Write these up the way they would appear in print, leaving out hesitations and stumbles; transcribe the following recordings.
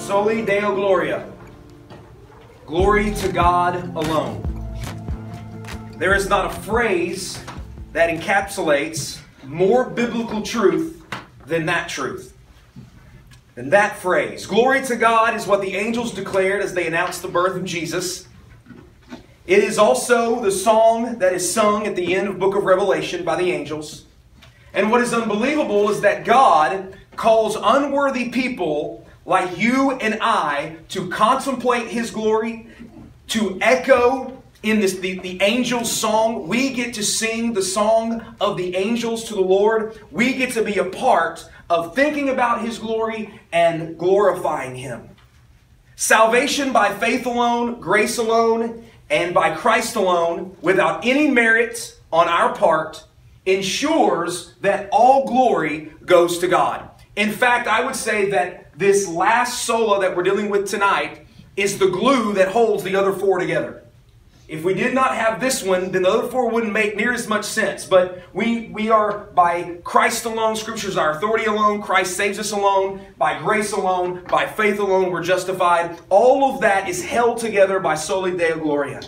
Soli Deo Gloria. Glory to God alone. There is not a phrase that encapsulates more biblical truth than that truth. And that phrase. Glory to God is what the angels declared as they announced the birth of Jesus. It is also the song that is sung at the end of the book of Revelation by the angels. And what is unbelievable is that God calls unworthy people like you and I to contemplate His glory, to echo in the angels' song. We get to sing the song of the angels to the Lord. We get to be a part of thinking about His glory and glorifying Him. Salvation by faith alone, grace alone, and by Christ alone, without any merit on our part, ensures that all glory goes to God. In fact, I would say that this last solo that we're dealing with tonight is the glue that holds the other four together. If we did not have this one, then the other four wouldn't make near as much sense. But we are by Christ alone. Scripture is our authority alone. Christ saves us alone. By grace alone. By faith alone, we're justified. All of that is held together by Soli Deo Gloria.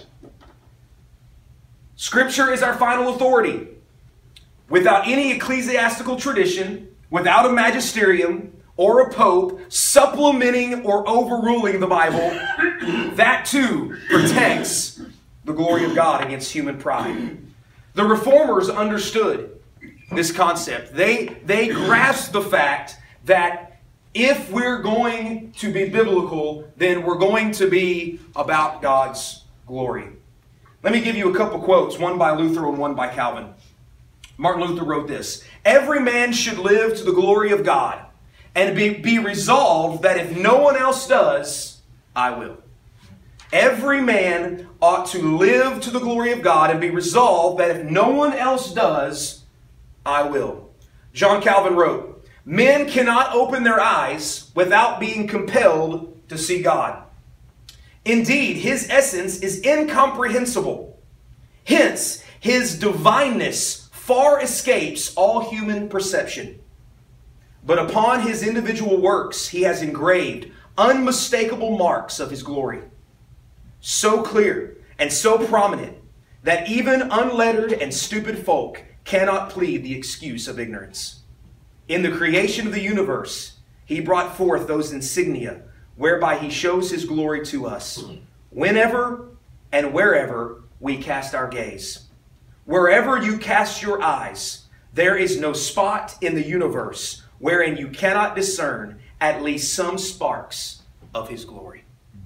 Scripture is our final authority. Without any ecclesiastical tradition, without a magisterium or a pope supplementing or overruling the Bible, that too protects the glory of God against human pride. The Reformers understood this concept. They grasped the fact that if we're going to be biblical, then we're going to be about God's glory. Let me give you a couple quotes, one by Luther and one by Calvin. Martin Luther wrote this: "Every man should live to the glory of God, and be resolved that if no one else does, I will." Every man ought to live to the glory of God and be resolved that if no one else does, I will. John Calvin wrote, "Men cannot open their eyes without being compelled to see God. Indeed, His essence is incomprehensible. Hence, His divineness far escapes all human perception. But upon His individual works, He has engraved unmistakable marks of His glory, so clear and so prominent that even unlettered and stupid folk cannot plead the excuse of ignorance. In the creation of the universe, He brought forth those insignia whereby He shows His glory to us, whenever and wherever we cast our gaze. Wherever you cast your eyes, there is no spot in the universe wherein you cannot discern at least some sparks of His glory."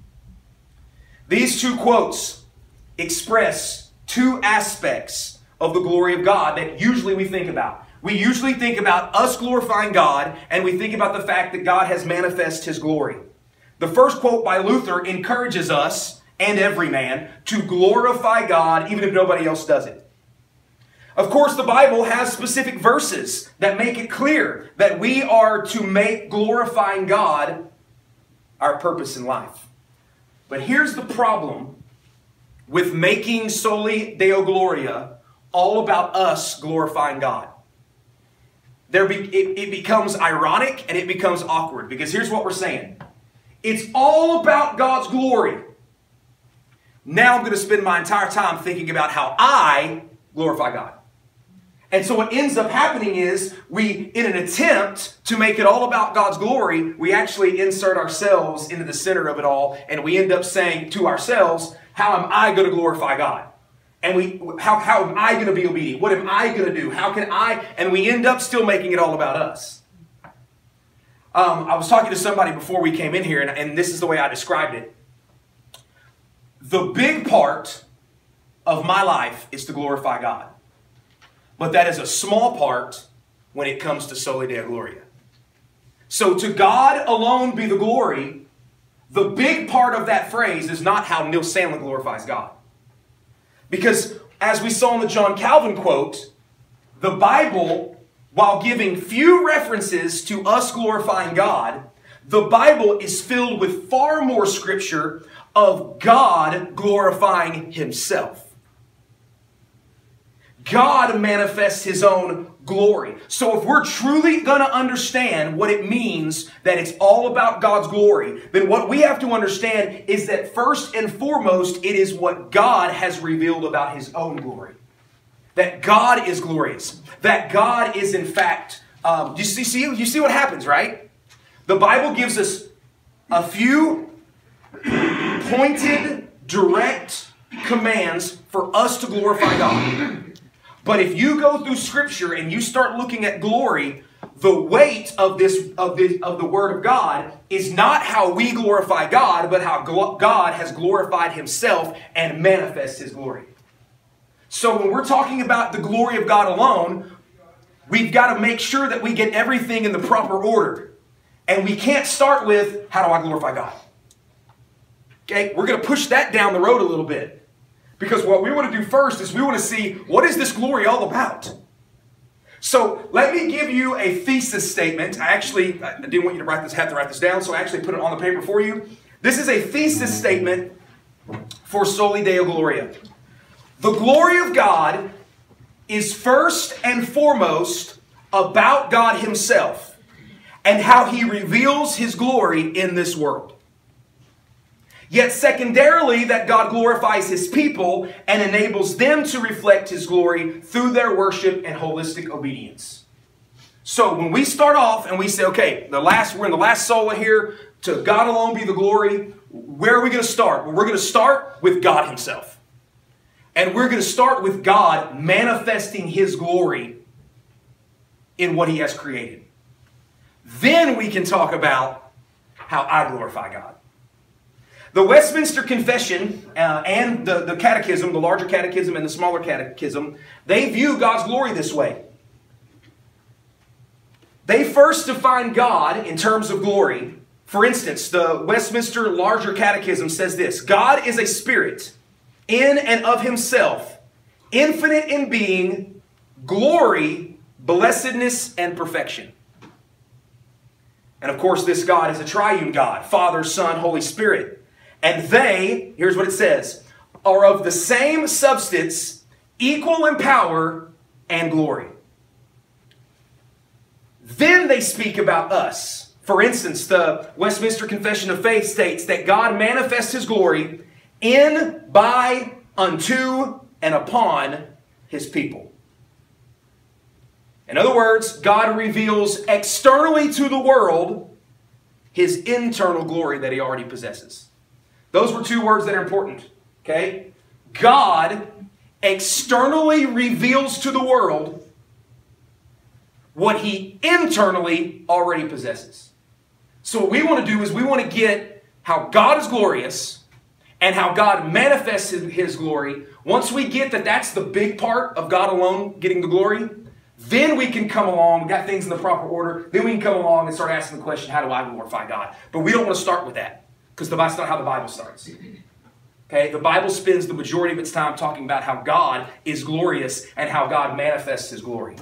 These two quotes express two aspects of the glory of God that usually we think about. We usually think about us glorifying God, and we think about the fact that God has manifested His glory. The first quote by Luther encourages us and every man to glorify God even if nobody else does it. Of course, the Bible has specific verses that make it clear that we are to make glorifying God our purpose in life. But here's the problem with making Soli Deo Gloria all about us glorifying God. It becomes ironic and it becomes awkward, because here's what we're saying. It's all about God's glory. Now I'm going to spend my entire time thinking about how I glorify God. And so what ends up happening is in an attempt to make it all about God's glory, we actually insert ourselves into the center of it all, and we end up saying to ourselves, how am I going to glorify God? And how am I going to be obedient? What am I going to do? How can I? And we end up still making it all about us. I was talking to somebody before we came in here, and this is the way I described it. The big part of my life is to glorify God. But that is a small part when it comes to Soli Deo Gloria. So to God alone be the glory, the big part of that phrase is not how Neil Sandlin glorifies God. Because as we saw in the John Calvin quote, the Bible, while giving few references to us glorifying God, the Bible is filled with far more scripture of God glorifying Himself. God manifests His own glory. So if we're truly going to understand what it means that it's all about God's glory, then what we have to understand is that first and foremost, it is what God has revealed about His own glory. That God is glorious. That God is in fact, you see what happens, right? The Bible gives us a few pointed, direct commands for us to glorify God. But if you go through Scripture and you start looking at glory, the weight of the Word of God is not how we glorify God, but how God has glorified Himself and manifests His glory. So when we're talking about the glory of God alone, we've got to make sure that we get everything in the proper order. And we can't start with, how do I glorify God? Okay, we're going to push that down the road a little bit. Because what we want to do first is we want to see, what is this glory all about? So let me give you a thesis statement. I didn't want you to have to write this down, so I actually put it on the paper for you. This is a thesis statement for Soli Deo Gloria. The glory of God is first and foremost about God Himself and how He reveals His glory in this world. Yet secondarily, that God glorifies His people and enables them to reflect His glory through their worship and holistic obedience. So when we start off and we say, okay, we're in the last sola here, to God alone be the glory, where are we going to start? Well, we're going to start with God Himself. And we're going to start with God manifesting His glory in what He has created. Then we can talk about how I glorify God. The Westminster Confession and the Catechism, the larger Catechism and the smaller Catechism, they view God's glory this way. They first define God in terms of glory. For instance, the Westminster larger Catechism says this: God is a spirit in and of Himself, infinite in being, glory, blessedness, and perfection. And of course, this God is a triune God, Father, Son, Holy Spirit. And they, here's what it says, are of the same substance, equal in power and glory. Then they speak about us. For instance, the Westminster Confession of Faith states that God manifests His glory in, by, unto, and upon His people. In other words, God reveals externally to the world His internal glory that He already possesses. Those were two words that are important, okay? God externally reveals to the world what He internally already possesses. So what we want to do is we want to get how God is glorious and how God manifests His glory. Once we get that that's the big part of God alone getting the glory, then we can come along, we got things in the proper order, then we can come along and start asking the question, how do I glorify God? But we don't want to start with that. Because that's not how the Bible starts. Okay? The Bible spends the majority of its time talking about how God is glorious and how God manifests His glory.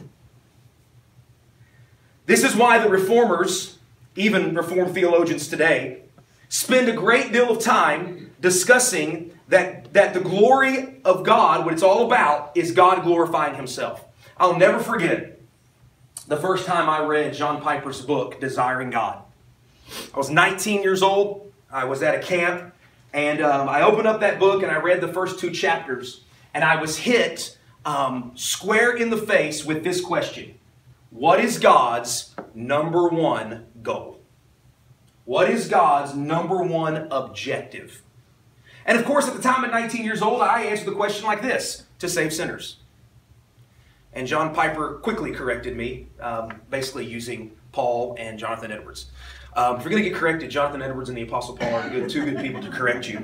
This is why the Reformers, even Reformed theologians today, spend a great deal of time discussing that the glory of God, what it's all about, is God glorifying Himself. I'll never forget the first time I read John Piper's book, Desiring God. I was 19 years old. I was at a camp, and I opened up that book, and I read the first 2 chapters, and I was hit square in the face with this question: what is God's number one goal? What is God's number one objective? And of course, at the time at 19 years old, I answered the question like this: to save sinners. And John Piper quickly corrected me, basically using Paul and Jonathan Edwards. If you're going to get corrected, Jonathan Edwards and the Apostle Paul are two good people to correct you.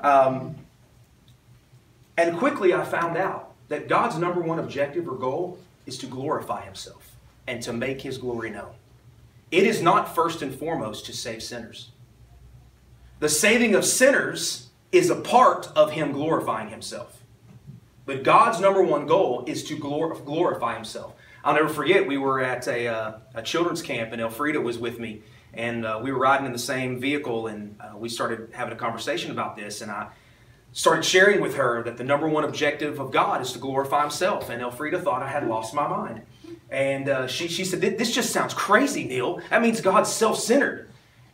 And quickly I found out that God's number one objective or goal is to glorify Himself and to make His glory known. It is not first and foremost to save sinners. The saving of sinners is a part of Him glorifying Himself. But God's number one goal is to glorify Himself. I'll never forget, we were at a children's camp, and Elfrida was with me. And we were riding in the same vehicle, and we started having a conversation about this. And started sharing with her that the number one objective of God is to glorify himself. And Elfrida thought I had lost my mind. And she said, this just sounds crazy, Neil. That means God's self-centered.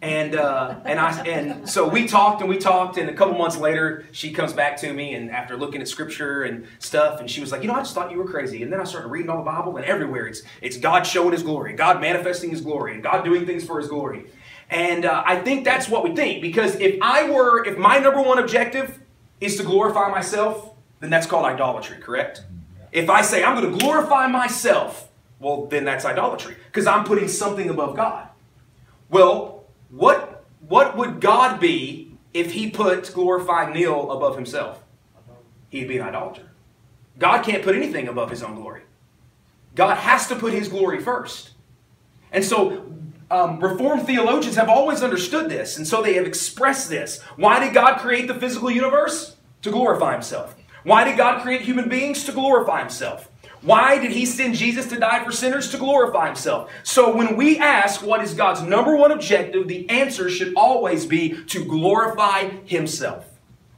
And so we talked, and a couple months later, she comes back to me, and after looking at scripture and stuff, and she was like, I just thought you were crazy. And then I started reading all the Bible, and everywhere it's God showing his glory, God manifesting his glory, and God doing things for his glory. And I think that's what we think, because if my number one objective is to glorify myself, then that's called idolatry, correct? If I say I'm going to glorify myself, well, then that's idolatry, because I'm putting something above God. Well, what would God be if he put glorifying Neil above himself? He'd be an idolater. God can't put anything above his own glory. God has to put his glory first. And so Reformed theologians have always understood this, and so they have expressed this. Why did God create the physical universe? To glorify himself. Why did God create human beings? To glorify himself. Why did he send Jesus to die for sinners? To glorify himself. So when we ask what is God's number one objective, the answer should always be to glorify himself.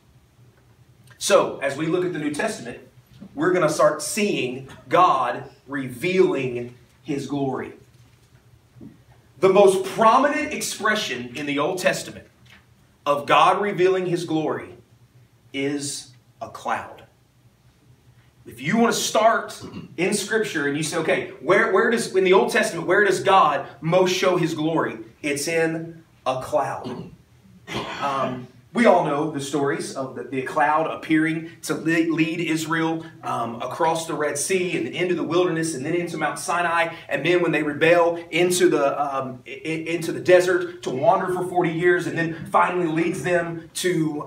So as we look at the New Testament, we're going to start seeing God revealing his glory. The most prominent expression in the Old Testament of God revealing his glory is a cloud. If you want to start in Scripture and you say, okay, in the Old Testament, where does God most show his glory? It's in a cloud. We all know the stories of the cloud appearing to lead Israel across the Red Sea and into the wilderness and then into Mount Sinai. And then when they rebel into the desert to wander for 40 years, and then finally leads them to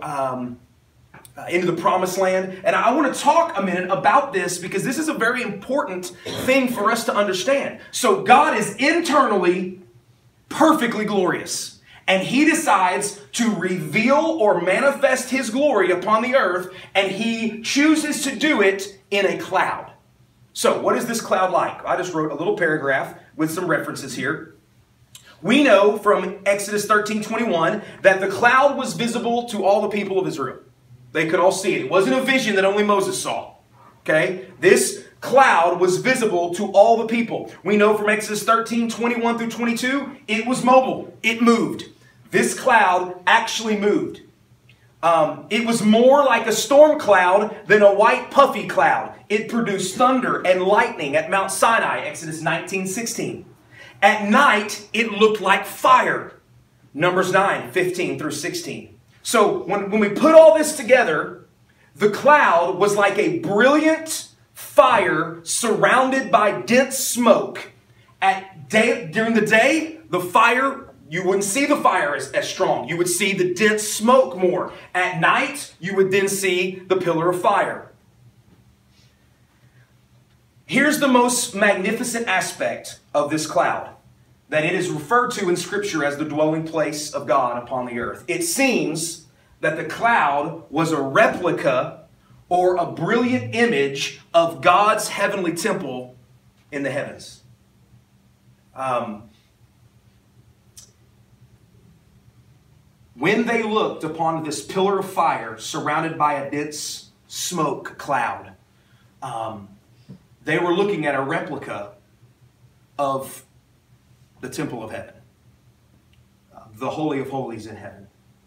into the promised land. And I want to talk a minute about this because this is a very important thing for us to understand. So God is internally perfectly glorious, and he decides to reveal or manifest his glory upon the earth, and he chooses to do it in a cloud. So what is this cloud like? I just wrote a little paragraph with some references here. We know from Exodus 13:21 that the cloud was visible to all the people of Israel. They could all see it. It wasn't a vision that only Moses saw. Okay? This cloud was visible to all the people. We know from Exodus 13:21 through 22, it was mobile. It moved. This cloud actually moved. It was more like a storm cloud than a white puffy cloud. It produced thunder and lightning at Mount Sinai, Exodus 19:16. At night, it looked like fire. Numbers 9:15 through 16. So when we put all this together, the cloud was like a brilliant fire surrounded by dense smoke. During the day, the fire, you wouldn't see the fire as strong. You would see the dense smoke more. At night, you would then see the pillar of fire. Here's the most magnificent aspect of this cloud, that it is referred to in Scripture as the dwelling place of God upon the earth. It seems that the cloud was a replica or a brilliant image of God's heavenly temple in the heavens. When they looked upon this pillar of fire surrounded by a dense smoke cloud, they were looking at a replica of the temple of heaven, the Holy of Holies in heaven.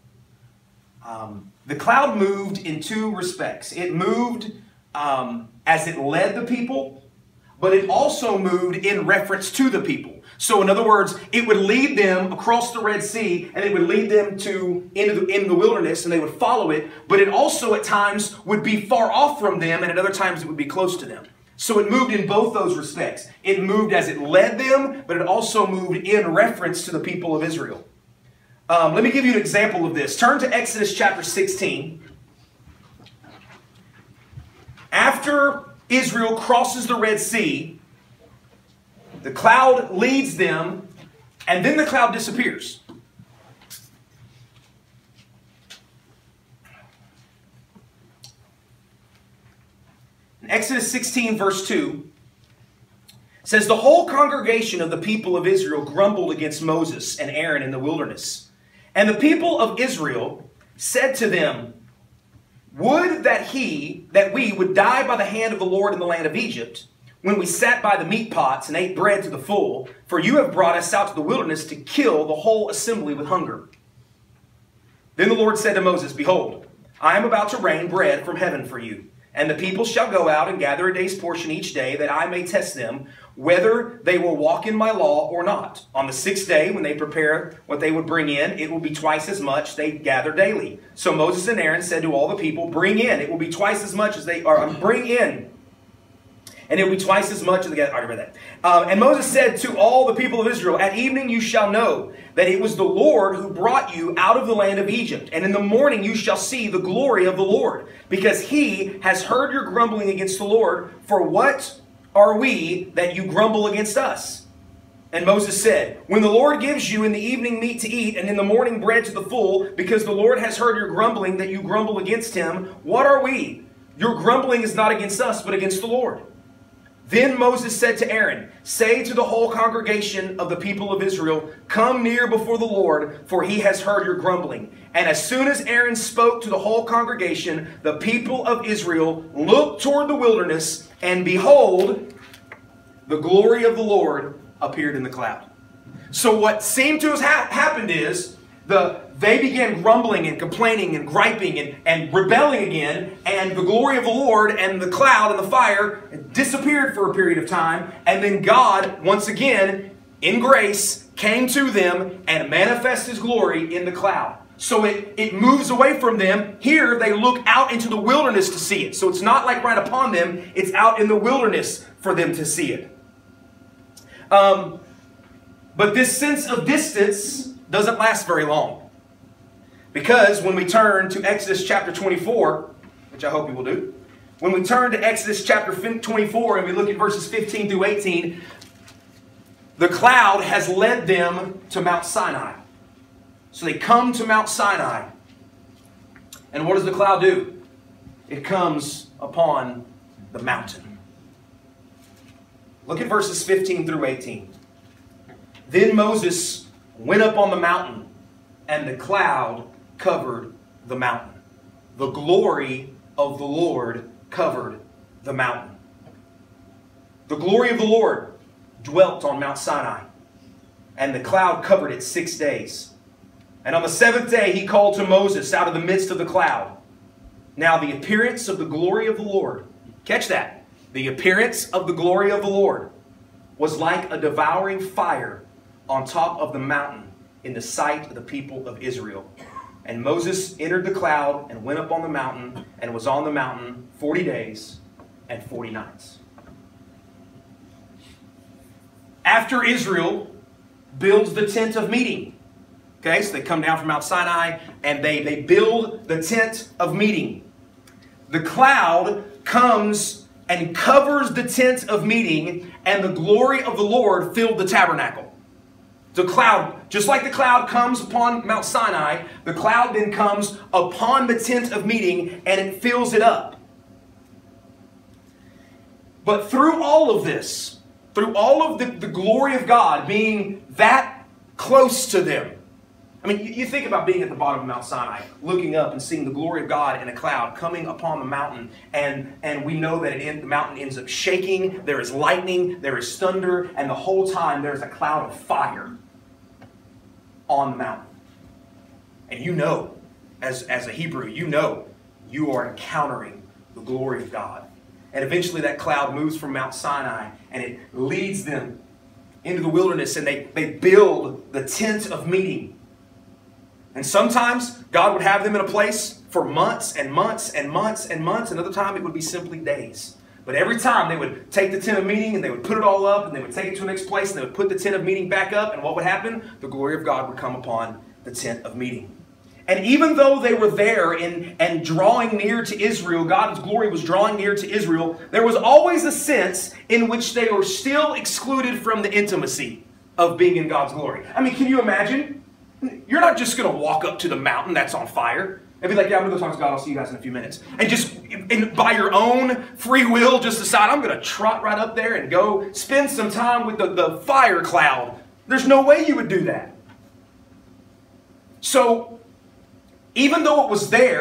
The cloud moved in two respects. It moved as it led the people, but it also moved in reference to the people. So in other words, it would lead them across the Red Sea, and it would lead them in the wilderness, and they would follow it, but it also at times would be far off from them, and at other times it would be close to them. So it moved in both those respects. It moved as it led them, but it also moved in reference to the people of Israel. Let me give you an example of this. Turn to Exodus chapter 16. After Israel crosses the Red Sea, the cloud leads them, and then the cloud disappears. In Exodus 16, verse 2, says, "The whole congregation of the people of Israel grumbled against Moses and Aaron in the wilderness. And the people of Israel said to them, would that we would die by the hand of the Lord in the land of Egypt, when we sat by the meat pots and ate bread to the full, for you have brought us out to the wilderness to kill the whole assembly with hunger. Then the Lord said to Moses, Behold, I am about to rain bread from heaven for you, and the people shall go out and gather a day's portion each day, that I may test them, whether they will walk in my law or not. On the 6th day, when they prepare what they would bring in, it will be twice as much they gather daily. So Moses and Aaron said to all the people, Bring in. It will be twice as much as they are. Bring in. And it will be twice as much as they gather. I already read that. And Moses said to all the people of Israel, At evening you shall know that it was the Lord who brought you out of the land of Egypt. And in the morning you shall see the glory of the Lord, because he has heard your grumbling against the Lord. For what are we that you grumble against us? And Moses said, When the Lord gives you in the evening meat to eat, and in the morning bread to the full, because the Lord has heard your grumbling that you grumble against him, what are we? Your grumbling is not against us, but against the Lord. Then Moses said to Aaron, Say to the whole congregation of the people of Israel, Come near before the Lord, for he has heard your grumbling. And as soon as Aaron spoke to the whole congregation, the people of Israel looked toward the wilderness, and behold, the glory of the Lord appeared in the cloud. So what seemed to have happened is, they began grumbling and complaining and griping and rebelling again, and the glory of the Lord and the cloud and the fire disappeared for a period of time, and then God, once again, in grace, came to them and manifested his glory in the cloud. So it moves away from them. Here they look out into the wilderness to see it. So it's not like right upon them, it's out in the wilderness for them to see it. But this sense of distance doesn't last very long. Because when we turn to Exodus chapter 24, which I hope you will do, when we turn to Exodus chapter 24 and we look at verses 15 through 18, the cloud has led them to Mount Sinai. So they come to Mount Sinai. And what does the cloud do? It comes upon the mountain. Look at verses 15 through 18. Then Moses went up on the mountain, and the cloud covered the mountain. The glory of the Lord covered the mountain. The glory of the Lord dwelt on Mount Sinai, and the cloud covered it 6 days. And on the 7th day he called to Moses out of the midst of the cloud. Now the appearance of the glory of the Lord, catch that, the appearance of the glory of the Lord was like a devouring fire on top of the mountain in the sight of the people of Israel. And Moses entered the cloud and went up on the mountain and was on the mountain 40 days and 40 nights. After Israel builds the tent of meeting, okay, so they come down from Mount Sinai and they build the tent of meeting. The cloud comes and covers the tent of meeting, and the glory of the Lord filled the tabernacle. The cloud, just like the cloud comes upon Mount Sinai, the cloud then comes upon the tent of meeting and it fills it up. But through all of this, through all of the glory of God being that close to them, I mean, you think about being at the bottom of Mount Sinai, looking up and seeing the glory of God in a cloud coming upon the mountain, and we know that the mountain ends up shaking, there is lightning, there is thunder, and the whole time there's a cloud of fire on the mountain. And you know, as a Hebrew, you know you are encountering the glory of God. And eventually that cloud moves from Mount Sinai and it leads them into the wilderness, and they build the tent of meeting. And sometimes God would have them in a place for months and months and months and months. Another time it would be simply days. But every time they would take the tent of meeting and they would put it all up, and they would take it to the next place and they would put the tent of meeting back up, and what would happen? The glory of God would come upon the tent of meeting. And even though they were there and drawing near to Israel, God's glory was drawing near to Israel, there was always a sense in which they were still excluded from the intimacy of being in God's glory. I mean, can you imagine? You're not just going to walk up to the mountain that's on fire and be like, yeah, I'm going to go talk to God, I'll see you guys in a few minutes. And just by your own free will, just decide, I'm going to trot right up there and go spend some time with the fire cloud. There's no way you would do that. So, even though it was there,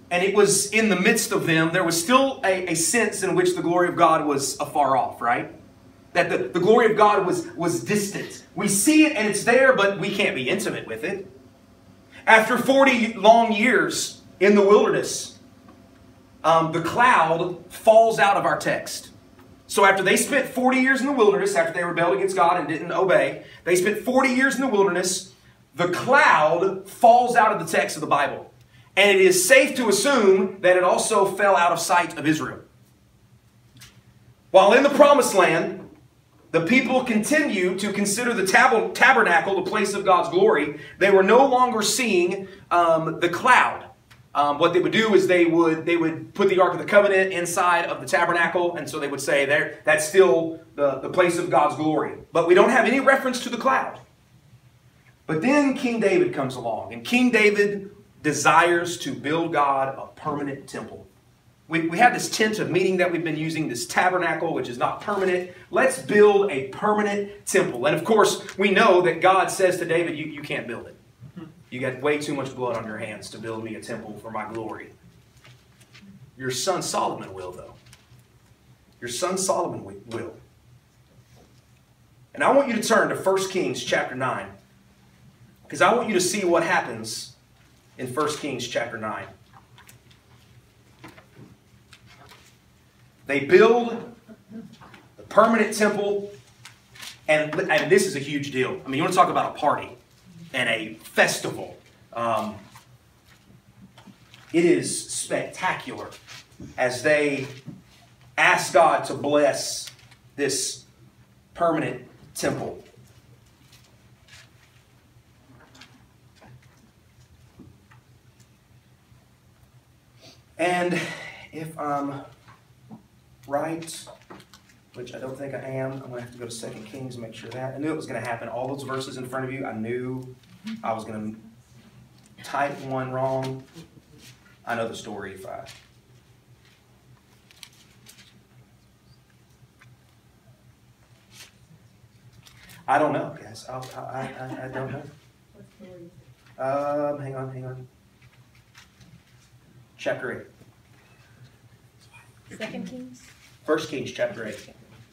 and it was in the midst of them, there was still a sense in which the glory of God was afar off, right? That the glory of God was distant. We see it and it's there, but we can't be intimate with it. After 40 long years in the wilderness, the cloud falls out of our text. So after they spent 40 years in the wilderness, after they rebelled against God and didn't obey, they spent 40 years in the wilderness, the cloud falls out of the text of the Bible. And it is safe to assume that it also fell out of sight of Israel. While in the promised land, the people continue to consider the tabernacle the place of God's glory. They were no longer seeing the cloud. What they would do is they would put the Ark of the Covenant inside of the tabernacle, and so they would say that's still the place of God's glory. But we don't have any reference to the cloud. But then King David comes along, and King David desires to build God a permanent temple. We have this tent of meeting that we've been using, this tabernacle, which is not permanent. Let's build a permanent temple. And of course, we know that God says to David, you can't build it. You got way too much blood on your hands to build me a temple for my glory. Your son Solomon will, though. Your son Solomon will. And I want you to turn to 1 Kings chapter 9. Because I want you to see what happens in 1 Kings chapter 9. They build the permanent temple, and this is a huge deal. I mean, you want to talk about a party and a festival. It is spectacular as they ask God to bless this permanent temple. And if I'm right, which I don't think I am, I'm going to have to go to 2 Kings and make sure that. I knew it was going to happen. All those verses in front of you, I knew I was going to type one wrong. I know the story if I don't know, guys. I don't know. Hang on. Chapter 8. 2 Kings? 1 Kings chapter 8.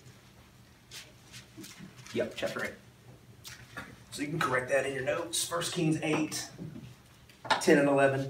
Yep, chapter 8. So you can correct that in your notes. 1 Kings 8, 10 and 11.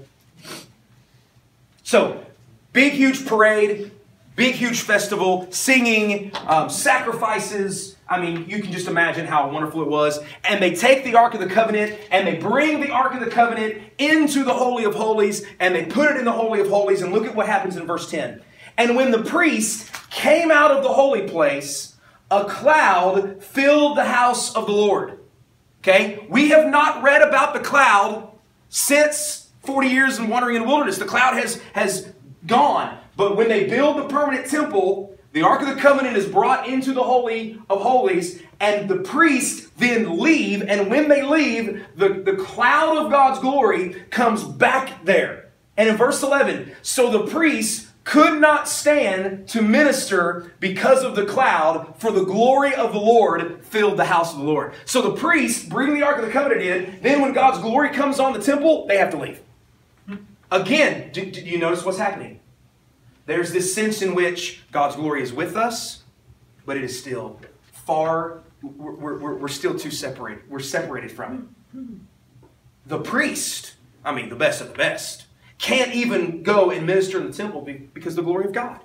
So, big, huge parade, big, huge festival, singing, sacrifices. I mean, you can just imagine how wonderful it was. And they take the Ark of the Covenant, and they bring the Ark of the Covenant into the Holy of Holies, and they put it in the Holy of Holies, and look at what happens in verse 10. And when the priest came out of the holy place, a cloud filled the house of the Lord. Okay? We have not read about the cloud since 40 years in wandering in the wilderness. The cloud has gone. But when they build the permanent temple, the Ark of the Covenant is brought into the Holy of Holies, and the priests then leave. And when they leave, the cloud of God's glory comes back there. And in verse 11, so the priests could not stand to minister because of the cloud, for the glory of the Lord filled the house of the Lord. So the priests bring the Ark of the Covenant in. Then when God's glory comes on the temple, they have to leave. Again, do you notice what's happening? There's this sense in which God's glory is with us, but it is still far, we're still too separated. We're separated from it. The priest, I mean the best of the best, can't even go and minister in the temple because of the glory of God.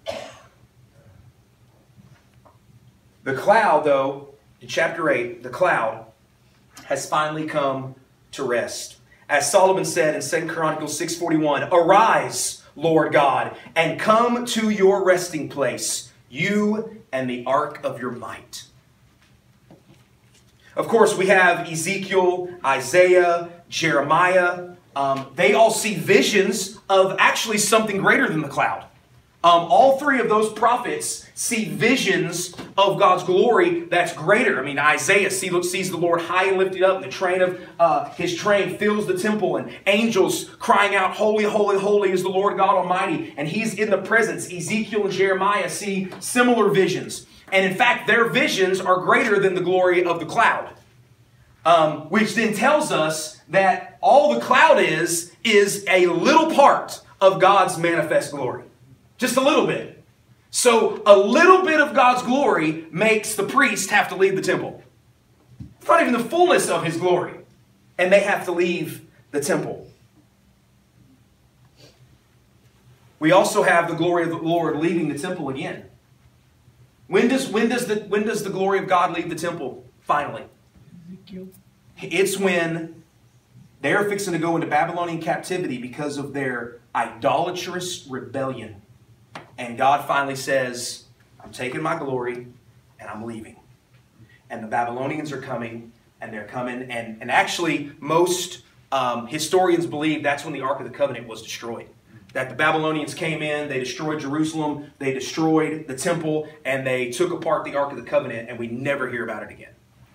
The cloud, though, in chapter 8, the cloud has finally come to rest. As Solomon said in 2 Chronicles 6:41, arise, Lord God, and come to your resting place, you and the ark of your might. Of course, we have Ezekiel, Isaiah, Jeremiah. They all see visions of actually something greater than the cloud. All three of those prophets see visions of God's glory that's greater. I mean, Isaiah sees the Lord high and lifted up, and the train of his train fills the temple, and angels crying out, holy, holy, holy is the Lord God Almighty, and he's in the presence. Ezekiel and Jeremiah see similar visions. And in fact, their visions are greater than the glory of the cloud. Which then tells us that all the cloud is a little part of God's manifest glory. Just a little bit. So a little bit of God's glory makes the priest have to leave the temple. It's not even the fullness of his glory. And they have to leave the temple. We also have the glory of the Lord leaving the temple again. When does the glory of God leave the temple finally? It's when they're fixing to go into Babylonian captivity because of their idolatrous rebellion. And God finally says, I'm taking my glory and I'm leaving. And the Babylonians are coming, and they're coming. And actually, most historians believe that's when the Ark of the Covenant was destroyed. That the Babylonians came in, they destroyed Jerusalem, they destroyed the temple, and they took apart the Ark of the Covenant, and we never hear about it again.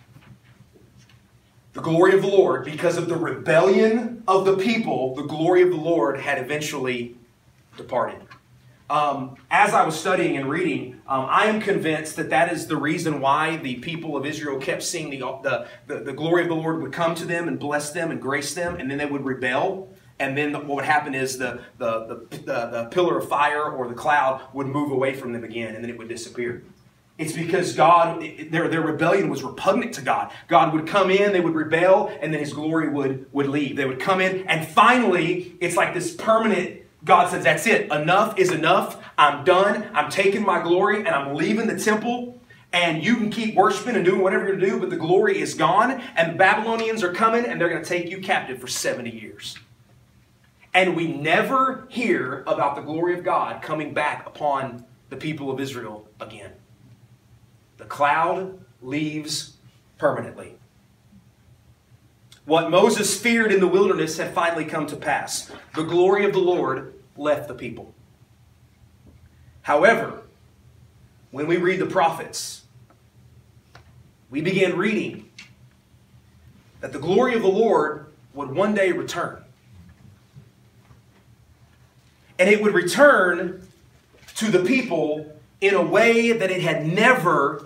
The glory of the Lord, because of the rebellion of the people, the glory of the Lord had eventually departed. As I was studying and reading, I am convinced that that is the reason why the people of Israel kept seeing the glory of the Lord would come to them and bless them and grace them, and then they would rebel. And then what would happen is the pillar of fire or the cloud would move away from them again, and then it would disappear. It's because God, their rebellion was repugnant to God. God would come in, they would rebel, and then His glory would leave. They would come in, and finally, it's like this permanent, God says, that's it. Enough is enough. I'm done. I'm taking my glory, and I'm leaving the temple. And you can keep worshiping and doing whatever you're going to do, but the glory is gone. And the Babylonians are coming, and they're going to take you captive for 70 years. And we never hear about the glory of God coming back upon the people of Israel again. The cloud leaves permanently. What Moses feared in the wilderness had finally come to pass. The glory of the Lord left the people. However, when we read the prophets, we begin reading that the glory of the Lord would one day return. And it would return to the people in a way that it had never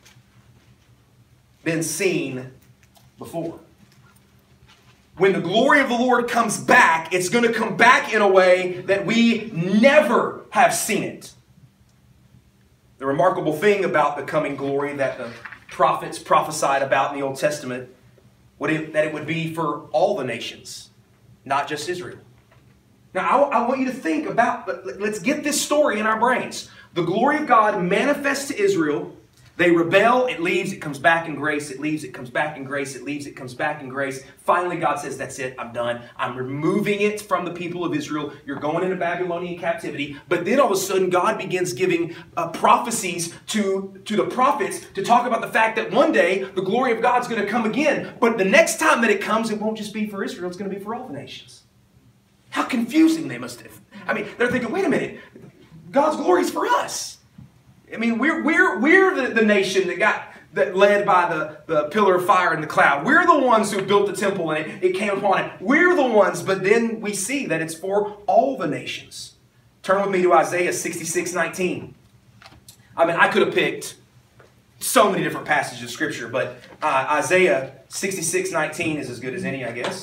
been seen before. When the glory of the Lord comes back, it's going to come back in a way that we never have seen it. The remarkable thing about the coming glory that the prophets prophesied about in the Old Testament, that it would be for all the nations, not just Israel. Now, I want you to think about, let's get this story in our brains. The glory of God manifests to Israel. They rebel, it leaves, it comes back in grace, it leaves, it comes back in grace, it leaves, it comes back in grace. Finally, God says, that's it, I'm done. I'm removing it from the people of Israel. You're going into Babylonian captivity. But then all of a sudden, God begins giving prophecies to the prophets to talk about the fact that one day, the glory of God's going to come again. But the next time that it comes, it won't just be for Israel, it's going to be for all the nations. How confusing they must have. I mean, they're thinking, wait a minute, God's glory is for us. I mean, we're the nation that led by the pillar of fire and the cloud. We're the ones who built the temple and it came upon it. We're the ones, but then we see that it's for all the nations. Turn with me to Isaiah 66:19. I mean, I could have picked so many different passages of Scripture, but Isaiah 66:19 is as good as any, I guess.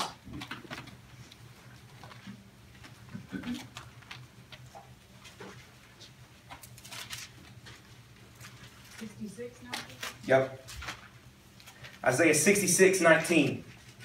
Yep. Isaiah 66:19.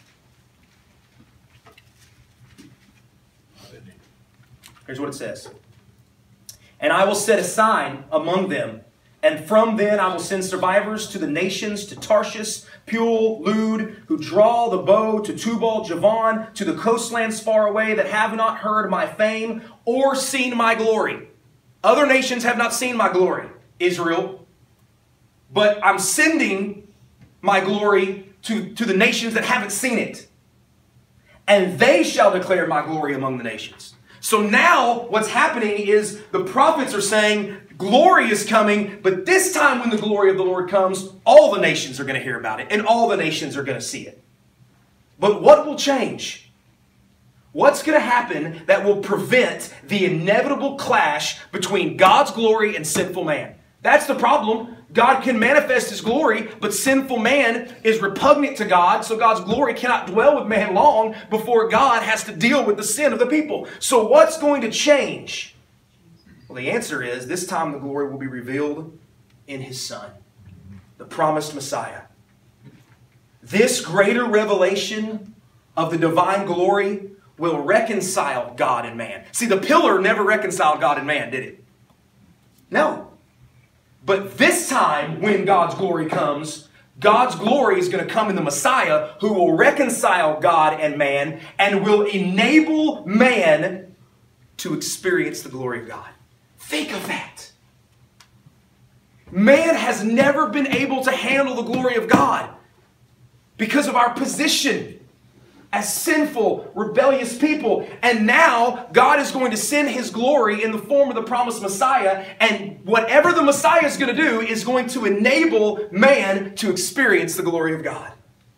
Here's what it says. And I will set a sign among them, and from then I will send survivors to the nations, to Tarshish, Pul, Lud, who draw the bow, to Tubal, Javan, to the coastlands far away that have not heard my fame or seen my glory. Other nations have not seen my glory, Israel. But I'm sending my glory to the nations that haven't seen it. And they shall declare my glory among the nations. So now what's happening is the prophets are saying glory is coming, but this time when the glory of the Lord comes, all the nations are going to hear about it, and all the nations are going to see it. But what will change? What's going to happen that will prevent the inevitable clash between God's glory and sinful man? That's the problem. God can manifest His glory, but sinful man is repugnant to God, so God's glory cannot dwell with man long before God has to deal with the sin of the people. So what's going to change? Well, the answer is this time the glory will be revealed in His Son, the promised Messiah. This greater revelation of the divine glory will reconcile God and man. See, the pillar never reconciled God and man, did it? No. But this time, when God's glory comes, God's glory is going to come in the Messiah who will reconcile God and man and will enable man to experience the glory of God. Think of that. Man has never been able to handle the glory of God because of our position as sinful, rebellious people. And now God is going to send His glory in the form of the promised Messiah. And whatever the Messiah is going to do is going to enable man to experience the glory of God.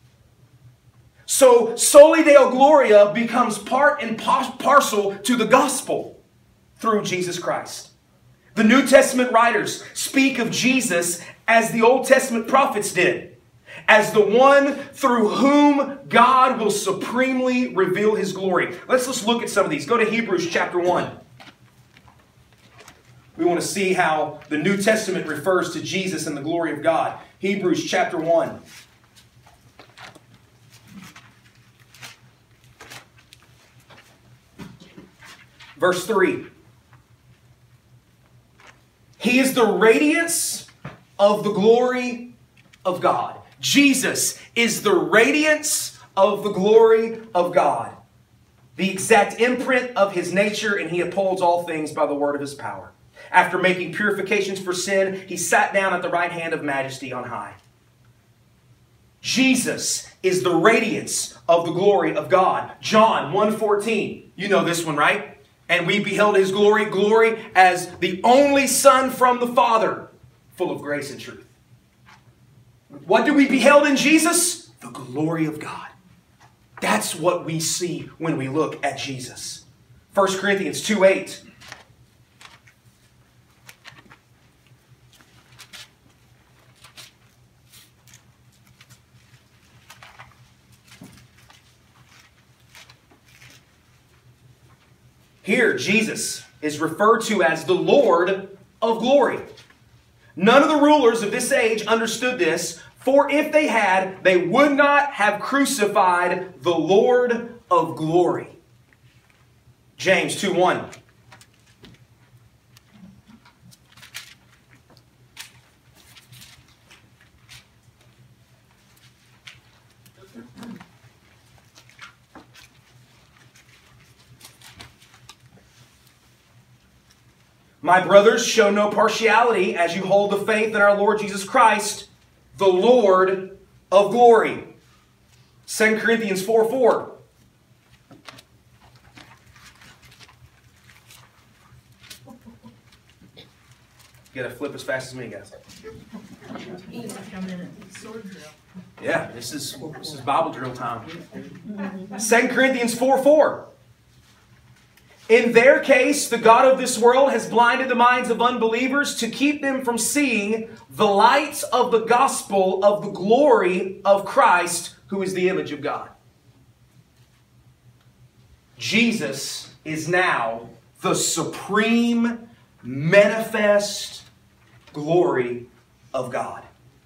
So Soli Deo Gloria becomes part and parcel to the gospel through Jesus Christ. The New Testament writers speak of Jesus as the Old Testament prophets did, as the one through whom God will supremely reveal His glory. Let's just look at some of these. Go to Hebrews chapter 1. We want to see how the New Testament refers to Jesus and the glory of God. Hebrews chapter 1. Verse 3. He is the radiance of the glory of God. Jesus is the radiance of the glory of God, the exact imprint of His nature, and He upholds all things by the word of His power. After making purifications for sin, He sat down at the right hand of majesty on high. Jesus is the radiance of the glory of God. John 1:14. You know this one, right? And we beheld His glory as the only Son from the Father, full of grace and truth. What do we beheld in Jesus? The glory of God. That's what we see when we look at Jesus. 1 Corinthians 2:8. Here, Jesus is referred to as the Lord of glory. None of the rulers of this age understood this, for if they had, they would not have crucified the Lord of glory. James 2:1. My brothers, show no partiality as you hold the faith in our Lord Jesus Christ, the Lord of glory. 2 Corinthians 4:4. You gotta flip as fast as me, guys. Yeah, this is Bible drill time. 2 Corinthians 4:4. In their case, the God of this world has blinded the minds of unbelievers to keep them from seeing the light of the gospel of the glory of Christ, who is the image of God. Jesus is now the supreme, manifest glory of God.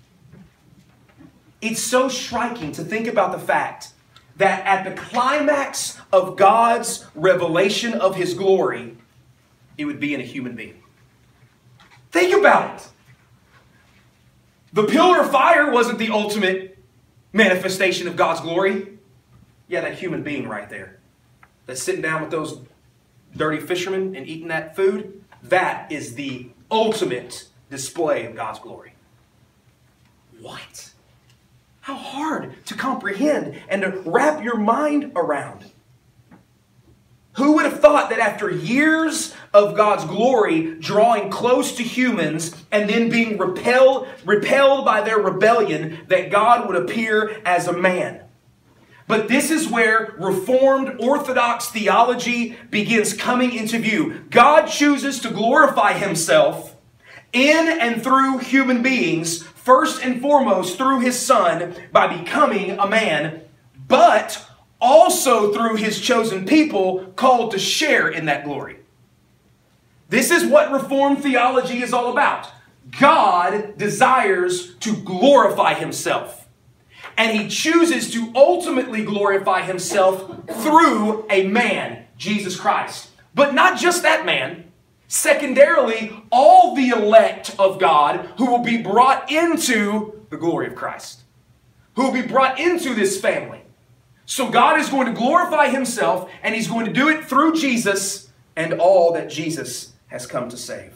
It's so striking to think about the fact that at the climax of God's revelation of His glory, it would be in a human being. Think about it. The pillar of fire wasn't the ultimate manifestation of God's glory. Yeah, that human being right there that's sitting down with those dirty fishermen and eating that food, that is the ultimate display of God's glory. What? How hard to comprehend and to wrap your mind around. Who would have thought that after years of God's glory drawing close to humans and then being repelled by their rebellion, that God would appear as a man? But this is where Reformed Orthodox theology begins coming into view. God chooses to glorify Himself in and through human beings, first and foremost through his Son by becoming a man, but also through his chosen people called to share in that glory. This is what Reformed theology is all about. God desires to glorify himself. And he chooses to ultimately glorify himself through a man, Jesus Christ. But not just that man. Secondarily, all the elect of God who will be brought into the glory of Christ. Who will be brought into this family. So God is going to glorify himself, and he's going to do it through Jesus and all that Jesus has come to save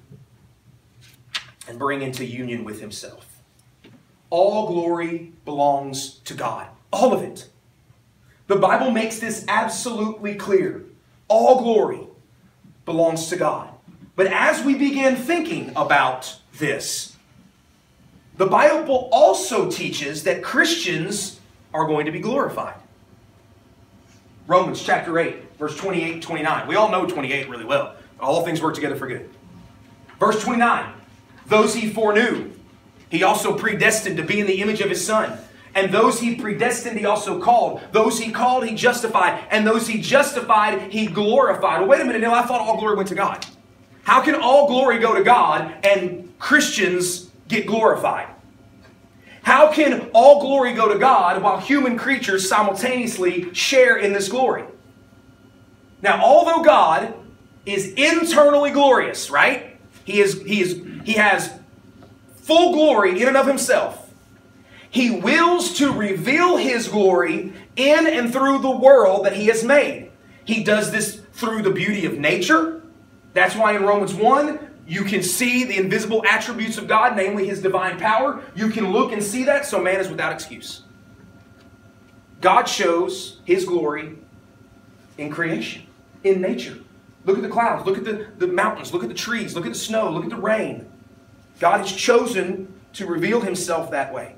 and bring into union with himself. All glory belongs to God. All of it. The Bible makes this absolutely clear. All glory belongs to God. But as we begin thinking about this, the Bible also teaches that Christians are going to be glorified. Romans chapter 8, verse 28 and 29. We all know 28 really well. All things work together for good. Verse 29. Those he foreknew, he also predestined to be in the image of his Son. And those he predestined, he also called. Those he called, he justified. And those he justified, he glorified. Well, wait a minute, Neil, I thought all glory went to God. How can all glory go to God and Christians get glorified? How can all glory go to God while human creatures simultaneously share in this glory? Now, although God is internally glorious, right? He has full glory in and of himself. He wills to reveal his glory in and through the world that he has made. He does this through the beauty of nature. That's why in Romans 1, you can see the invisible attributes of God, namely his divine power. You can look and see that, so man is without excuse. God shows his glory in creation, in nature. Look at the clouds, look at the mountains, look at the trees, look at the snow, look at the rain. God has chosen to reveal himself that way.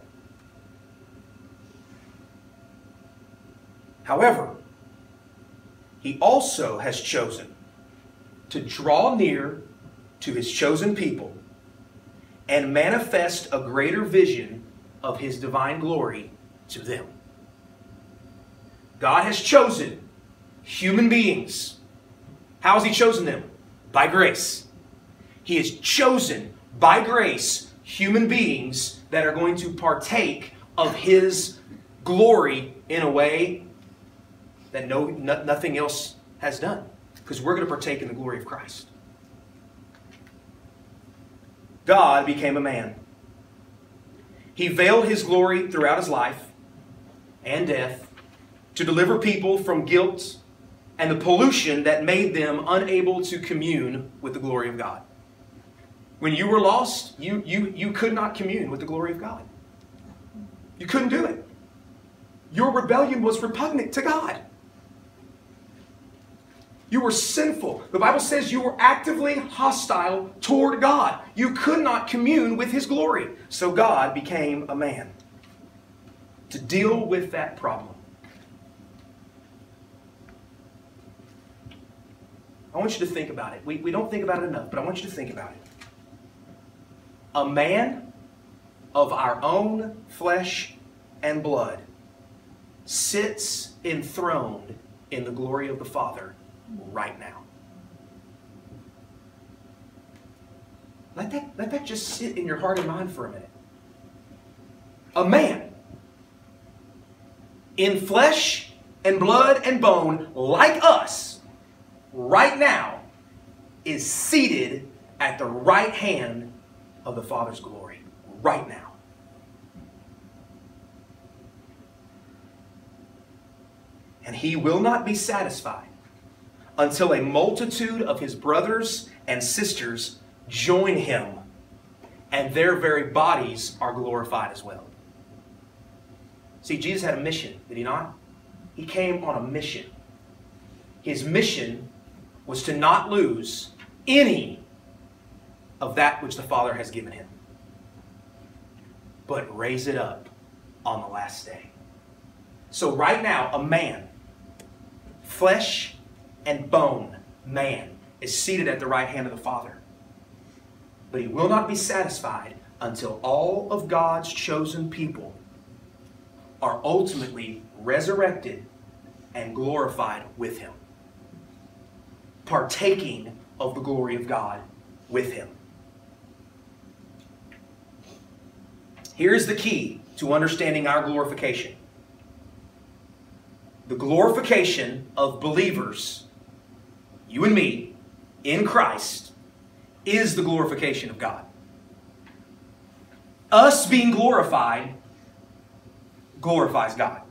However, he also has chosen to draw near to his chosen people and manifest a greater vision of his divine glory to them. God has chosen human beings. How has he chosen them? By grace. He has chosen by grace human beings that are going to partake of his glory in a way that nothing else has done. Because we're going to partake in the glory of Christ. God became a man. He veiled his glory throughout his life and death to deliver people from guilt and the pollution that made them unable to commune with the glory of God. When you were lost, you could not commune with the glory of God. You couldn't do it. Your rebellion was repugnant to God. You were sinful. The Bible says you were actively hostile toward God. You could not commune with his glory. So God became a man to deal with that problem. I want you to think about it. We don't think about it enough, but I want you to think about it. A man of our own flesh and blood sits enthroned in the glory of the Father right now. Let that just sit in your heart and mind for a minute. A man in flesh and blood and bone like us right now is seated at the right hand of the Father's glory. Right now. And he will not be satisfied until a multitude of his brothers and sisters join him and their very bodies are glorified as well. See, Jesus had a mission, did he not? He came on a mission. His mission was to not lose any of that which the Father has given him, but raise it up on the last day. So right now, a man, flesh and bone man, is seated at the right hand of the Father. But he will not be satisfied until all of God's chosen people are ultimately resurrected and glorified with him, partaking of the glory of God with him. Here's the key to understanding our glorification. The glorification of believers, you and me, in Christ, is the glorification of God. Us being glorified glorifies God.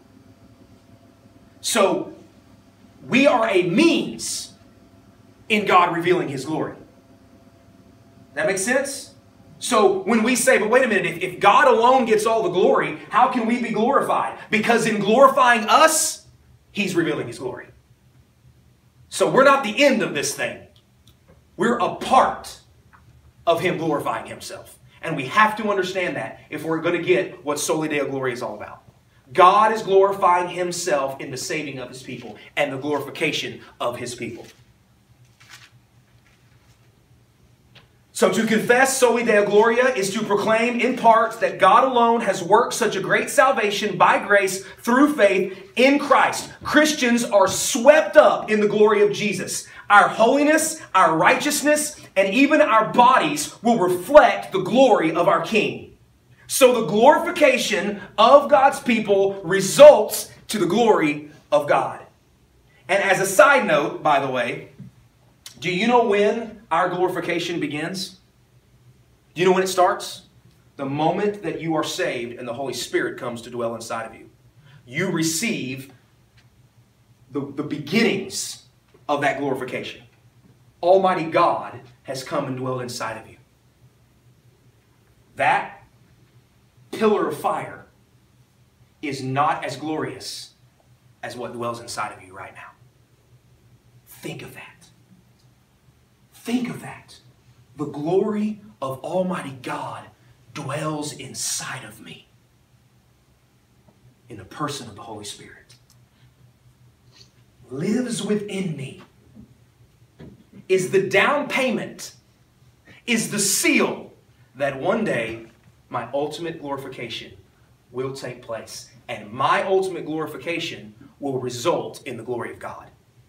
So, we are a means in God revealing his glory. That makes sense? So when we say, but wait a minute, if God alone gets all the glory, how can we be glorified? Because in glorifying us, he's revealing his glory. So we're not the end of this thing. We're a part of him glorifying himself. And we have to understand that if we're going to get what Soli Deo Gloria is all about. God is glorifying himself in the saving of his people and the glorification of his people. So to confess Soli Deo Gloria is to proclaim in part that God alone has worked such a great salvation by grace through faith in Christ. Christians are swept up in the glory of Jesus. Our holiness, our righteousness, and even our bodies will reflect the glory of our King. So the glorification of God's people results to the glory of God. And as a side note, by the way, do you know when our glorification begins? Do you know when it starts? The moment that you are saved and the Holy Spirit comes to dwell inside of you. You receive the beginnings of that glorification. Almighty God has come and dwelled inside of you. That pillar of fire is not as glorious as what dwells inside of you right now. Think of that. Think of that. The glory of Almighty God dwells inside of me in the person of the Holy Spirit. Lives within me. Is the down payment, is the seal that one day my ultimate glorification will take place. And my ultimate glorification will result in the glory of God.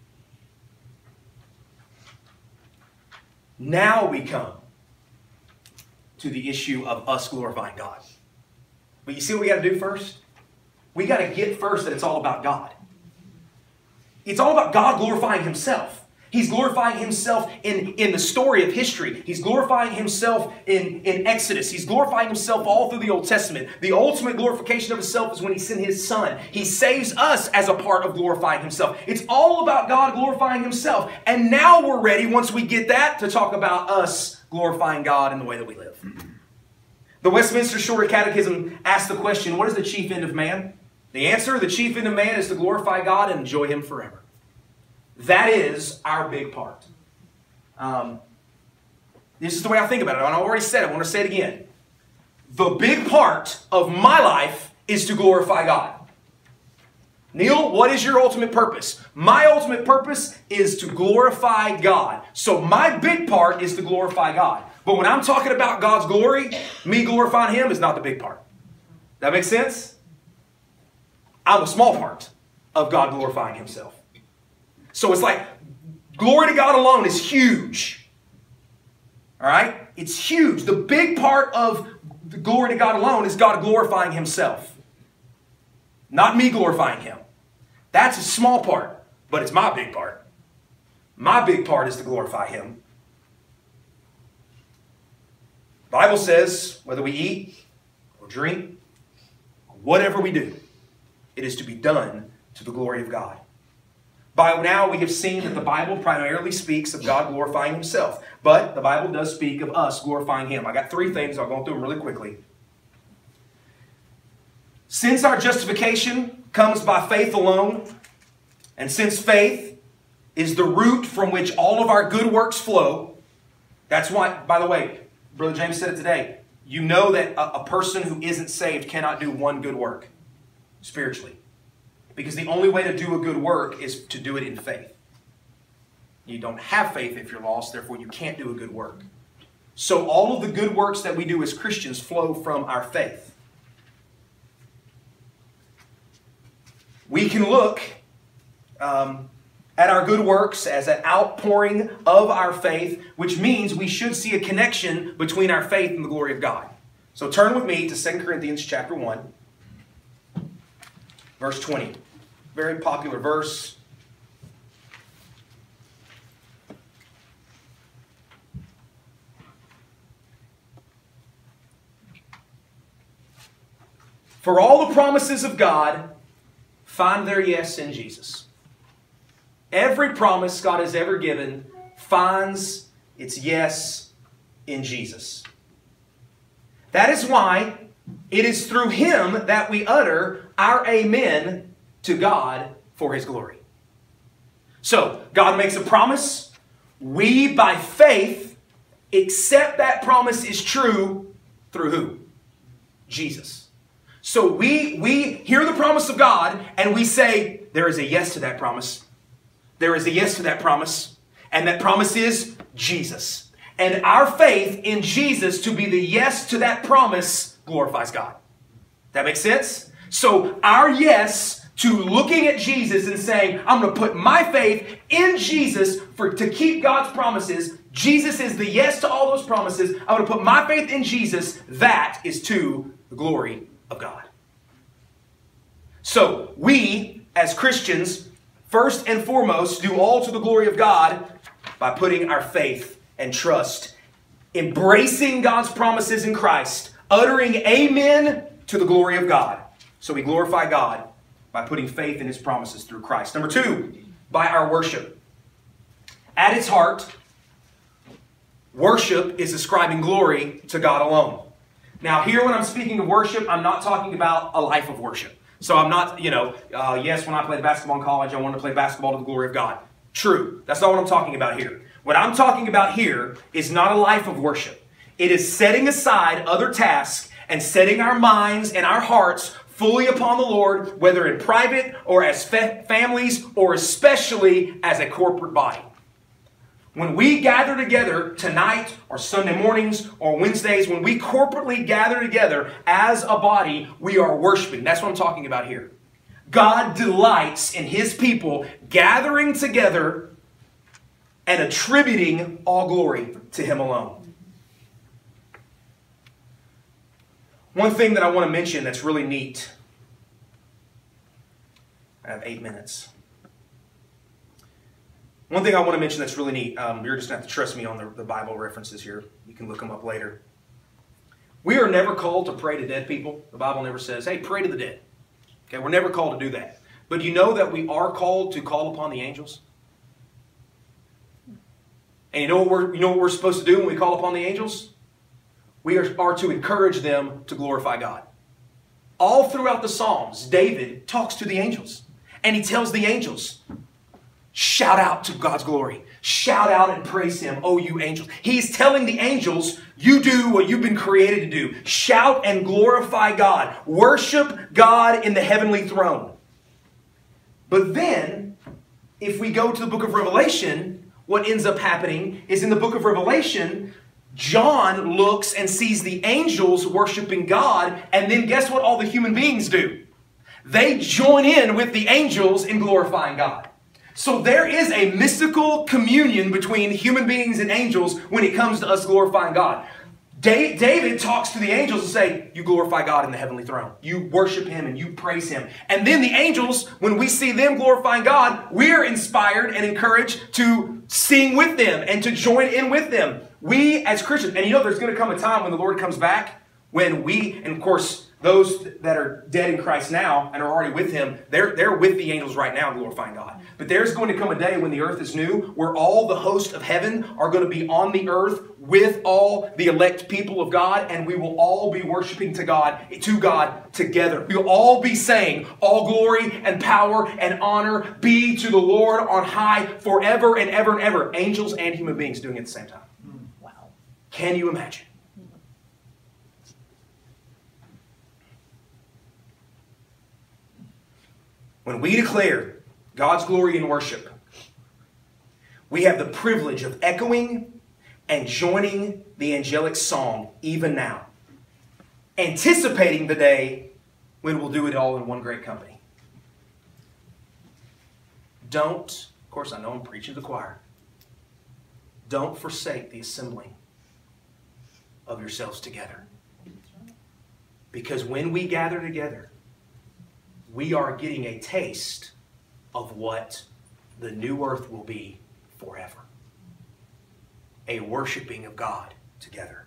Now we come to the issue of us glorifying God. But you see what we got to do first? We got to get first that it's all about God. It's all about God glorifying himself. He's glorifying himself in the story of history. He's glorifying himself in Exodus. He's glorifying himself all through the Old Testament. The ultimate glorification of himself is when he sent his Son. He saves us as a part of glorifying himself. It's all about God glorifying himself. And now we're ready, once we get that, to talk about us glorifying God in the way that we live. The Westminster Shorter Catechism asks the question, what is the chief end of man? The answer, the chief end of man is to glorify God and enjoy him forever. That is our big part. This is the way I think about it. I already said it. I want to say it again. The big part of my life is to glorify God. Neil, what is your ultimate purpose? My ultimate purpose is to glorify God. So my big part is to glorify God. But when I'm talking about God's glory, me glorifying him is not the big part. That makes sense? I'm a small part of God glorifying himself. So it's like, glory to God alone is huge. All right? It's huge. The big part of the glory to God alone is God glorifying himself. Not me glorifying him. That's a small part, but it's my big part. My big part is to glorify him. The Bible says, whether we eat or drink, or whatever we do, it is to be done to the glory of God. By now, we have seen that the Bible primarily speaks of God glorifying himself. But the Bible does speak of us glorifying him. I got three things. I'll go through them really quickly. Since our justification comes by faith alone, and since faith is the root from which all of our good works flow, that's why, by the way, Brother James said it today, you know that a person who isn't saved cannot do one good work spiritually. Because the only way to do a good work is to do it in faith. You don't have faith if you're lost, therefore you can't do a good work. So all of the good works that we do as Christians flow from our faith. We can look at our good works as an outpouring of our faith, which means we should see a connection between our faith and the glory of God. So turn with me to 2 Corinthians chapter 1, verse 20. Very popular verse. For all the promises of God find their yes in Jesus. Every promise God has ever given finds its yes in Jesus. That is why it is through Him that we utter our amen to God for His glory. So, God makes a promise. We, by faith, accept that promise is true through who? Jesus. So we hear the promise of God and we say, there is a yes to that promise. There is a yes to that promise. And that promise is Jesus. And our faith in Jesus to be the yes to that promise glorifies God. That makes sense? So our yes to looking at Jesus and saying, I'm going to put my faith in Jesus to keep God's promises. Jesus is the yes to all those promises. I'm going to put my faith in Jesus. That is to the glory of God. So we, as Christians, first and foremost, do all to the glory of God by putting our faith and trust, embracing God's promises in Christ, uttering amen to the glory of God. So we glorify God by putting faith in His promises through Christ. Number two, by our worship. At its heart, worship is ascribing glory to God alone. Now, here when I'm speaking of worship, I'm not talking about a life of worship. So I'm not, yes, when I played basketball in college, I wanted to play basketball to the glory of God. True. That's not what I'm talking about here. What I'm talking about here is not a life of worship. It is setting aside other tasks and setting our minds and our hearts fully upon the Lord, whether in private or as families or especially as a corporate body. When we gather together tonight or Sunday mornings or Wednesdays, when we corporately gather together as a body, we are worshiping. That's what I'm talking about here. God delights in His people gathering together and attributing all glory to Him alone. One thing that I want to mention that's really neat. I have 8 minutes. One thing I want to mention that's really neat, you're just going to have to trust me on the Bible references here. You can look them up later. We are never called to pray to dead people. The Bible never says, hey, pray to the dead. Okay, we're never called to do that. But you know that we are called to call upon the angels? And you know what we're supposed to do when we call upon the angels? We are to encourage them to glorify God. All throughout the Psalms, David talks to the angels. And he tells the angels, shout out to God's glory. Shout out and praise Him, oh you angels. He's telling the angels, you do what you've been created to do. Shout and glorify God. Worship God in the heavenly throne. But then, if we go to the book of Revelation, what ends up happening is in the book of Revelation, John looks and sees the angels worshiping God, and then guess what all the human beings do? They join in with the angels in glorifying God. So there is a mystical communion between human beings and angels when it comes to us glorifying God. David talks to the angels and say, you glorify God in the heavenly throne. You worship Him and you praise Him. And then the angels, when we see them glorifying God, we're inspired and encouraged to sing with them and to join in with them. We as Christians, and there's going to come a time when the Lord comes back, when we, and of course, those that are dead in Christ now and are already with Him, they're with the angels right now glorifying God. But there's going to come a day when the earth is new, where all the host of heaven are going to be on the earth with all the elect people of God, and we will all be worshiping to God together. We will all be saying, all glory and power and honor be to the Lord on high forever and ever and ever. Angels and human beings doing it at the same time. Wow. Can you imagine? When we declare God's glory in worship, we have the privilege of echoing and joining the angelic song even now, anticipating the day when we'll do it all in one great company. Don't, of course I know I'm preaching to the choir, don't forsake the assembling of yourselves together. Because when we gather together, we are getting a taste of what the new earth will be forever. A worshiping of God together.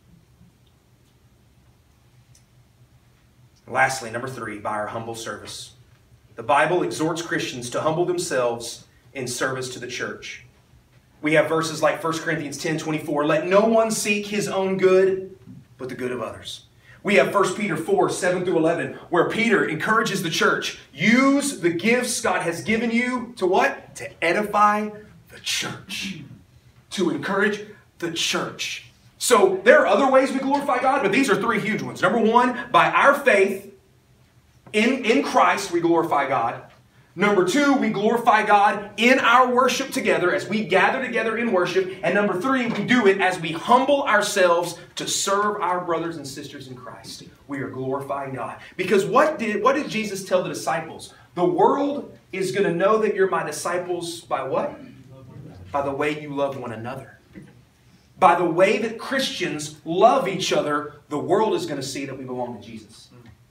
Lastly, number 3, by our humble service. The Bible exhorts Christians to humble themselves in service to the church. We have verses like 1 Corinthians 10:24, let no one seek his own good, but the good of others. We have 1 Peter 4:7-11, where Peter encourages the church, use the gifts God has given you to what? To edify the church. To encourage the church. So there are other ways we glorify God, but these are 3 huge ones. Number 1, by our faith in Christ, we glorify God. Number 2, we glorify God in our worship together as we gather together in worship. And number 3, we do it as we humble ourselves to serve our brothers and sisters in Christ. We are glorifying God. Because what did Jesus tell the disciples? The world is going to know that you're my disciples by what? By the way you love one another. By the way that Christians love each other, the world is going to see that we belong to Jesus.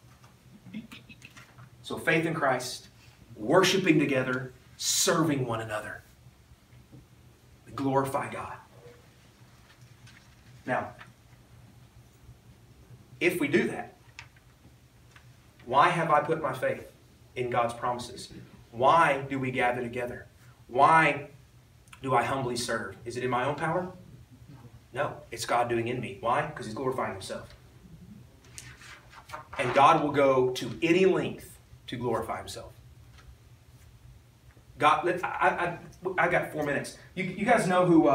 So faith in Christ, worshiping together, serving one another. We glorify God. Now, if we do that, why have I put my faith in God's promises? Why do we gather together? Why do I humbly serve? Is it in my own power? No, it's God doing in me. Why? Because He's glorifying Himself. And God will go to any length to glorify Himself. God, I got 4 minutes. You guys know who,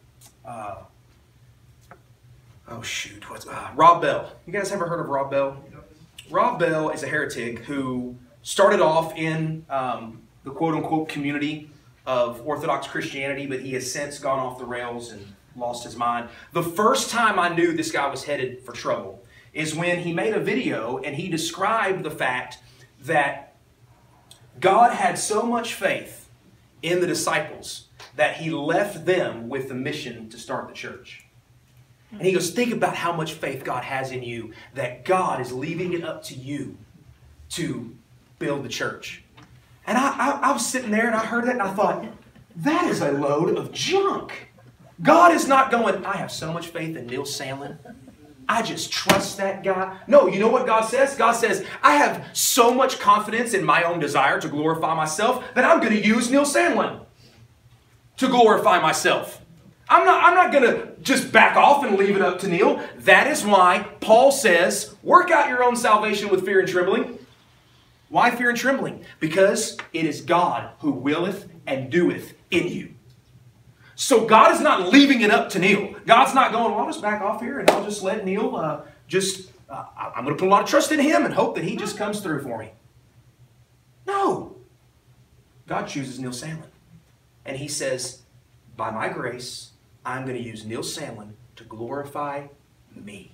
Rob Bell. You guys ever heard of Rob Bell? Rob Bell is a heretic who started off in the quote-unquote community of Orthodox Christianity, but he has since gone off the rails and lost his mind. The first time I knew this guy was headed for trouble is when he made a video and he described the fact that God had so much faith in the disciples that He left them with the mission to start the church. And he goes, think about how much faith God has in you, that God is leaving it up to you to build the church. And I was sitting there and I heard that and I thought, that is a load of junk. God is not going, I have so much faith in Neil Sandlin. I just trust that guy. No, you know what God says? God says, I have so much confidence in my own desire to glorify myself that I'm going to use Neil Sandlin to glorify myself. I'm not going to just back off and leave it up to Neil. That is why Paul says, work out your own salvation with fear and trembling. Why fear and trembling? Because it is God who willeth and doeth in you. So God is not leaving it up to Neil. God's not going, well, I'll just back off here and I'll just let Neil I'm going to put a lot of trust in him and hope that he just comes through for me. No. God chooses Neil Sandlin. And He says, by my grace, I'm going to use Neil Sandlin to glorify me.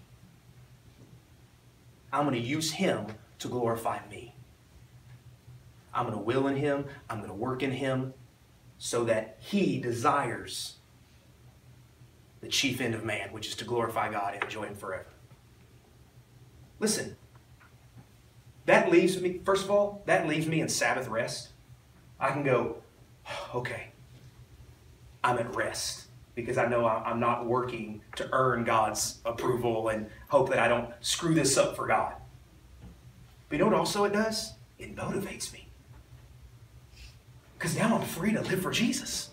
I'm going to use him to glorify me. I'm going to will in him. I'm going to work in him so that he desires the chief end of man, which is to glorify God and enjoy Him forever. Listen, that leaves me, first of all, that leaves me in Sabbath rest. I can go, okay, I'm at rest because I know I'm not working to earn God's approval and hope that I don't screw this up for God. But you know what also it does? It motivates me. Because now I'm free to live for Jesus.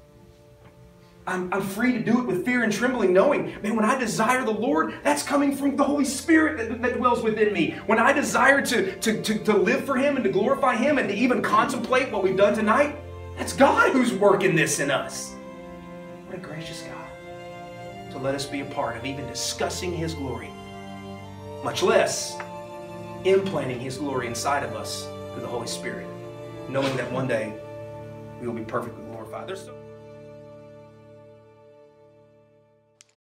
I'm free to do it with fear and trembling, knowing, man, when I desire the Lord, that's coming from the Holy Spirit that dwells within me. When I desire to live for Him and to glorify Him and to even contemplate what we've done tonight, that's God who's working this in us. What a gracious God to let us be a part of even discussing His glory, much less implanting His glory inside of us through the Holy Spirit, knowing that one day we will be perfectly glorified.